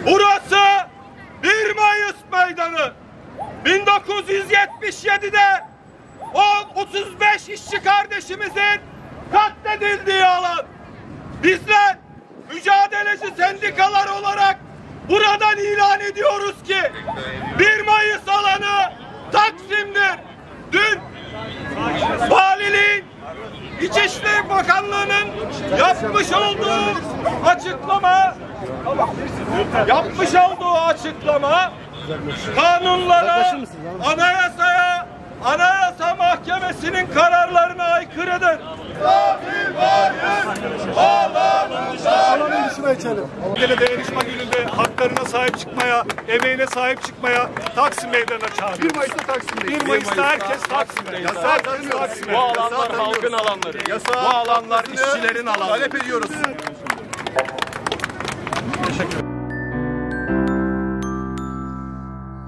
Burası 1 Mayıs Meydanı. 1977'de 35 işçi kardeşimizin katledildiği alan. Bizler mücadeleci sendikalar olarak buradan ilan ediyoruz ki 1 Mayıs alanı Taksim'dir. Dün valiliğin, İçişleri Bakanlığı'nın yapmış olduğu açıklama kanunlara, anayasaya, Anayasa Mahkemesi'nin kararlarına aykırıdır. Dayanışma gününde haklarına sahip çıkmaya, emeğine sahip çıkmaya Taksim Meydanı'na çağırıyoruz. 1 Mayıs'ta Taksim'deyiz. 1 Mayıs'ta herkes Taksim'de. Herkes Taksim'de. Bu alanlar halkın alanları. Bu alanlar işçilerin alanları. Talep ediyoruz. Teşekkür ederim.